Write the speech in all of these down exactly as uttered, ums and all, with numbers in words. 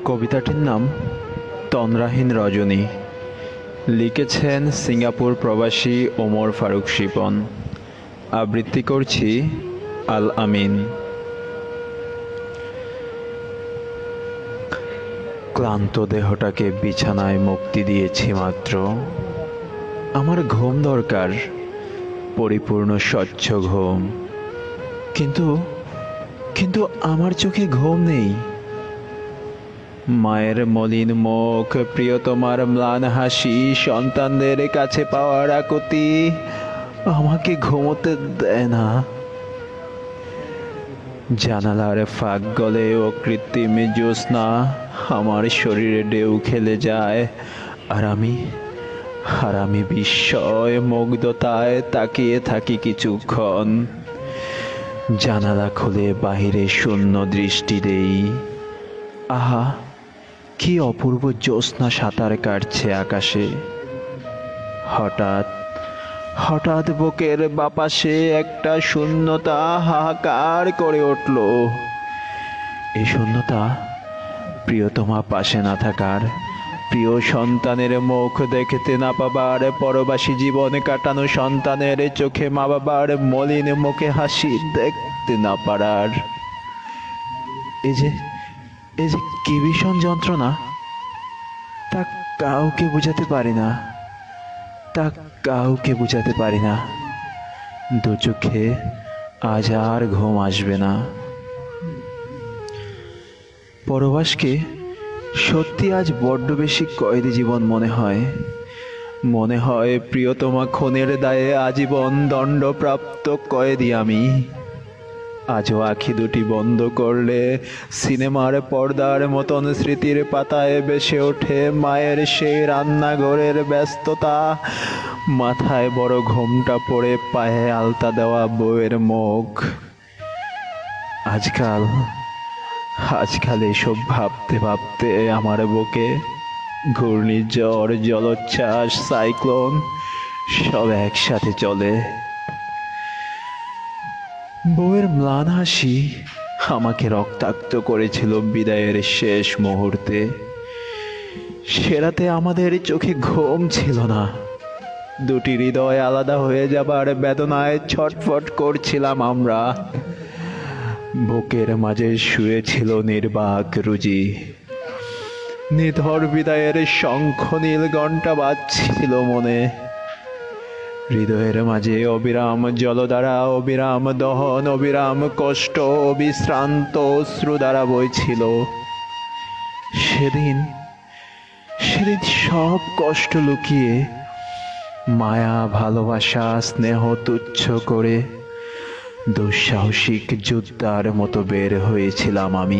কবিতাটির নাম তন্দ্রাহীন রজনী। লিখেছেন সিঙ্গাপুর প্রবাসী ওমর ফারুক শিপন। আবৃত্তি করছি আল আমিন। ক্লান্ত দেহটাকে বিছানায় মুক্তি দিয়েছি মাত্র। আমার ঘুম দরকার, পরিপূর্ণ স্বচ্ছ ঘুম। কিন্তু কিন্তু আমার চোখে ঘুম নেই। মায়ের মলিন মুখ, প্রিয়তমার ম্লান হাসি, সন্তানদের কাছে পাওয়ার আকুতি আমাকে ঘুমোতে দেয় না। জানালার ফাঁক গলে ও কৃত্রিম জ্যোৎস্না আমার শরীরে ঢেউ খেলে যায়, আর আমি আর আমি বিস্ময় মুগ্ধতায় তাকিয়ে থাকি কিছুক্ষণ। জানালা খুলে বাহিরে শূন্য দৃষ্টি দেই। আহা, কি অপূর্ব জ্যোৎস্না সাঁতার কাটছে আকাশে। হঠাৎ হঠাৎ বুকের বাপাশে একটা শূন্যতা হাহাকার করে উঠল। এই শূন্যতা প্রিয়তমা পাশে না থাকার, প্রিয় সন্তানের মুখ দেখতে না পাবার, পরবাসী জীবন কাটানো সন্তানের চোখে মা বাবার মলিন মুখে হাসি দেখতে না পারার। এই যে এই যে কি ভীষণ যন্ত্রণা, তা কাউকে বুঝাতে পারি না, তা কাউকে বুঝাতে পারি না। দু চোখে আজ আর ঘুম আসবে না। পরবাসকে সত্যি আজ বড্ড বেশি কয়েদি জীবন মনে হয়। মনে হয় প্রিয়তমা খুনের দায়ে আজীবন দণ্ডপ্রাপ্ত কয়েদি আমি। আজও আঁখি দুটি বন্ধ করলে সিনেমার পর্দার মতন স্মৃতির পাতায় ভেসে ওঠে মায়ের সেই রান্নাঘরের ব্যস্ততা, মাথায় বড় ঘোমটা পড়ে পায়ে আলতা দেওয়া বউয়ের মুখ। আজকাল আজকাল এসব ভাবতে ভাবতে আমার বুকে ঘূর্ণিঝড়, জলোচ্ছ্বাস, সাইক্লোন সব একসাথে চলে। বউয়ের ম্লান হাসি আমাকে রক্তাক্ত করেছিল বিদায়ের শেষ মুহূর্তে। সে রাতে আমাদের চোখে ঘুম ছিল না। দুটি হৃদয় আলাদা হয়ে যাবার বেদনায় ছটফট করছিলাম আমরা। বুকের মাঝে শুয়েছিল নির্বাক রুজি। নিধর বিদায়ের শঙ্খ নীল ঘণ্টা বাজছিল মনে। হৃদয়ের মাঝে অবিরাম জলধারা, অবিরাম দহন, অবিরাম কষ্ট, অবিশ্রান্ত অশ্রুধারা বইছিল। সেদিন সেদিন সব কষ্ট লুকিয়ে মায়া, ভালোবাসা, স্নেহ তুচ্ছ করে দুঃসাহসিক যোদ্ধার মতো বের হয়েছিলাম আমি।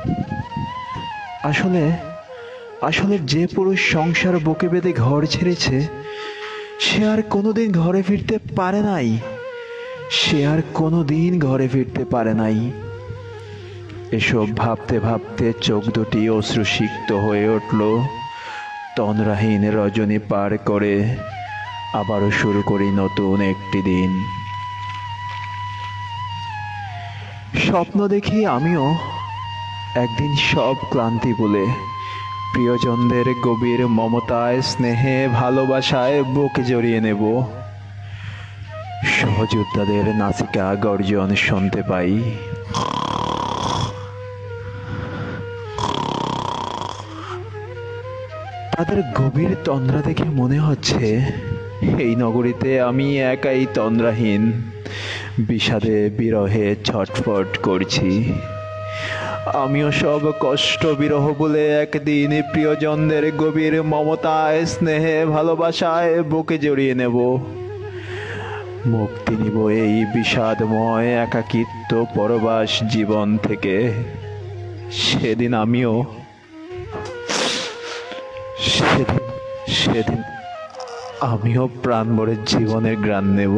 আসলে আসলে যে পুরুষ সংসার বুকে বেঁধে ঘর ছেড়েছে, সে আর কোনোদিন ঘরে ফিরতে পারে নাই। সে আর কোনোদিন ঘরে ফিরতে পারে নাই। এসব ভাবতে ভাবতে চোখ দুটি অশ্রুসিক্ত হয়ে উঠল। তন্দ্রাহীন রজনী পার করে আবারও শুরু করি নতুন একটি দিন। স্বপ্ন দেখি আমিও একদিন সব ক্লান্তি বলে প্রিয়জনদের গভীর মমতায়, স্নেহে, ভালোবাসায় বুকে জড়িয়ে নেব। সহযোদ্ধাদের নাসিকা গর্জন শুনতে পাই। তাদের গভীর তন্দ্রা দেখে মনে হচ্ছে এই নগরীতে আমি একাই তন্দ্রাহীন, বিষাদে বিরহে ছটফট করছি। আমিও সব কষ্ট বিরহ বলে একদিন প্রিয়জনদের গভীর মমতায়, স্নেহে, ভালোবাসায় বুকে জড়িয়ে নেব। মুক্তি নিব এই বিষাদময় একাকিত্ব পরবাস জীবন থেকে। সেদিন আমিও সেদিন সেদিন আমিও প্রাণ ভরে জীবনের ঘ্রাণ নেব।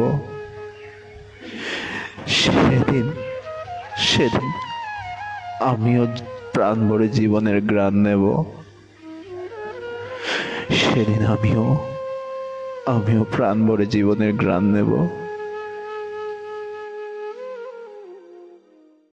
সেদিন সেদিন আমিও প্রাণ ভরে জীবনের ঘ্রাণ নেব। সেদিন আমিও আমিও প্রাণ ভরে জীবনের ঘ্রাণ নেব।